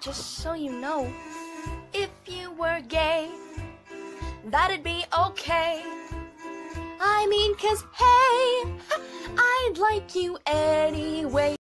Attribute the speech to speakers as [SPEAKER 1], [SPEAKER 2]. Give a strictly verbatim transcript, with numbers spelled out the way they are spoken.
[SPEAKER 1] just so you know, if you were gay, that'd be okay. I mean, 'cause hey, I'd like you anyway.